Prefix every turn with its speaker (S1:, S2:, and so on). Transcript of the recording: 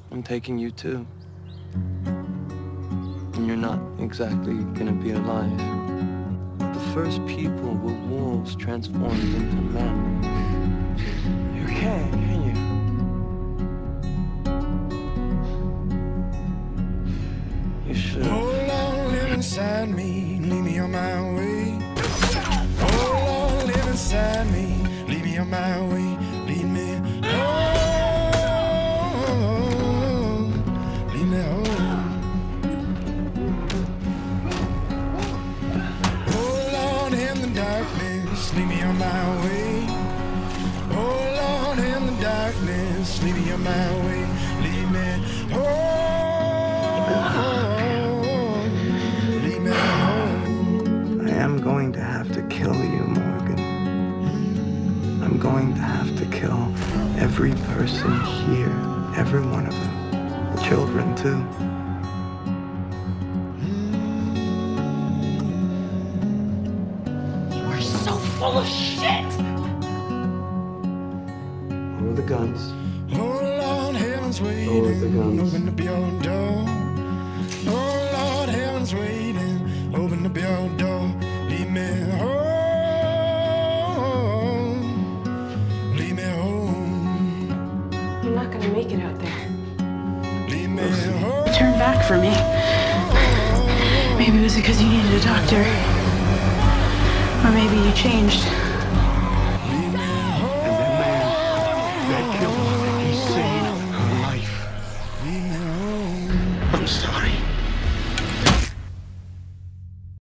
S1: I'm taking you too. And you're not exactly gonna be alive. The first people were wolves transformed into men. You can't you? You should.
S2: Hold on, live inside me, lead me on my way. Hold on, live inside me, lead me on my way, lead me home, lead me home. Hold on in the darkness, lead me on my way. Hold on in the darkness, lead me on my way, lead me home.
S1: I'm going to have to kill you, Morgan. I'm going to have to kill every person here, every one of them. The children, too.
S3: You are so full of shit!
S1: Lower the guns.
S2: Oh Lord, heaven's waiting.
S1: Lower the guns.
S2: Open up your door. Oh Lord, heaven's waiting. Open up your door. Lead me home. Lead me home.
S3: You're not gonna make it out there.
S2: Lead me home.
S3: You turned back for me. Maybe it was because you needed a doctor. Or maybe you changed.